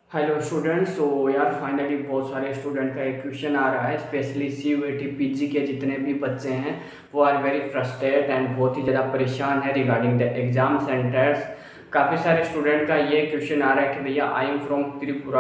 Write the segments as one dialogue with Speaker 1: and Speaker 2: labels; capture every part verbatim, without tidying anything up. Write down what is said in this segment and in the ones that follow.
Speaker 1: Hello students. सो यार finally बहुत सारे स्टूडेंट का एक क्वेश्चन आ रहा है, specially C U T P G के जितने भी बच्चे हैं वो आर वेरी फ्रस्ट्रेट एंड बहुत ही ज़्यादा परेशान है रिगार्डिंग द एग्ज़ाम सेंटर्स। काफ़ी सारे स्टूडेंट का ये क्वेश्चन आ रहा है कि भैया I am from Tripura,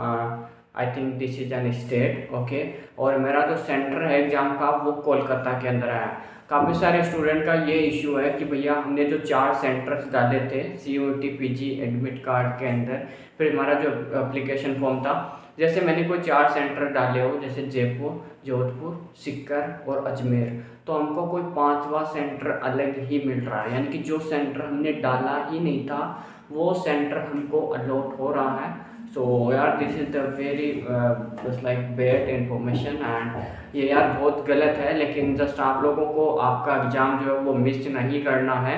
Speaker 1: I think this is an state, okay, और मेरा जो सेंटर है एग्ज़ाम का वो कोलकाता के अंदर आया। काफ़ी सारे स्टूडेंट का ये इशू है कि भैया हमने जो चार सेंटर्स डाले थे C U T P G admit card के अंदर, फिर हमारा जो एप्लीकेशन फॉर्म था, जैसे मैंने कोई चार सेंटर डाले हो जैसे जयपुर, जोधपुर, सीकर और अजमेर, तो हमको कोई पांचवा सेंटर अलग ही मिल रहा है, यानी कि जो सेंटर हमने डाला ही नहीं था वो सेंटर हमको अलॉट हो रहा है। सो यार this is the very just like bad information and ये यार बहुत गलत है, लेकिन जस्ट आप लोगों को आपका एग्ज़ाम जो है वो मिस नहीं करना है।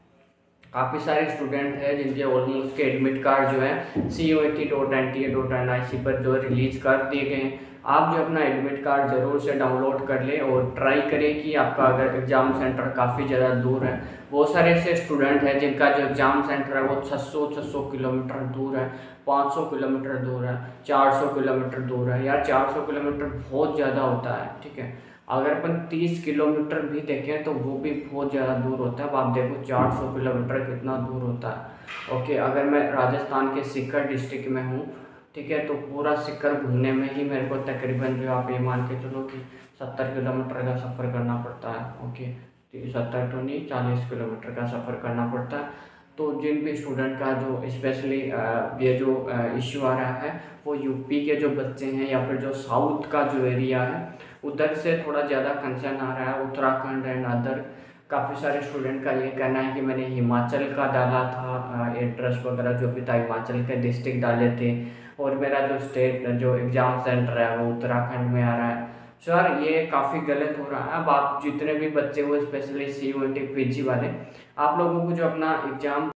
Speaker 1: काफ़ी सारे स्टूडेंट हैं जिनके ऑलमोस्ट के एडमिट कार्ड जो है C O T dot N T A dot N I C पर जो रिलीज़ कर दिए गए हैं। आप जो अपना एडमिट कार्ड ज़रूर से डाउनलोड कर लें और ट्राई करें कि आपका अगर एग्ज़ाम सेंटर काफ़ी ज़्यादा दूर है, बहुत सारे ऐसे स्टूडेंट हैं जिनका जो एग्ज़ाम सेंटर है वो छः सौ छः सौ किलोमीटर दूर है, पाँच सौ किलोमीटर दूर है, चार सौ किलोमीटर दूर है। यार चार सौ किलोमीटर बहुत ज़्यादा होता है, ठीक है। अगर अपन तीस किलोमीटर भी देखें तो वो भी बहुत ज़्यादा दूर होता है। अब आप देखो चार सौ किलोमीटर कितना दूर होता है। ओके, अगर मैं राजस्थान के सीकर डिस्ट्रिक्ट में हूँ, ठीक है, तो पूरा सीकर घूमने में ही मेरे को तकरीबन जो आप ये मान के चलो कि सत्तर किलोमीटर का सफ़र करना पड़ता है। ओके, सत्तर तो नहीं, चालीस किलोमीटर का सफ़र करना पड़ता है। तो जिन भी स्टूडेंट का जो स्पेशली ये जो इश्यू आ रहा है वो यूपी के जो बच्चे हैं या फिर जो साउथ का जो एरिया है उधर से थोड़ा ज़्यादा कंसर्न आ रहा है। उत्तराखंड एंड अदर काफ़ी सारे स्टूडेंट का ये कहना है कि मैंने हिमाचल का डाला था एड्रेस वगैरह जो भी था, हिमाचल के डिस्ट्रिक्ट डाले थे और मेरा जो स्टेट जो एग्ज़ाम सेंटर है वो उत्तराखंड में आ रहा है। सर ये काफ़ी गलत हो रहा है। अब आप जितने भी बच्चे हो specially C U T P G वाले, आप लोगों को जो अपना एग्ज़ाम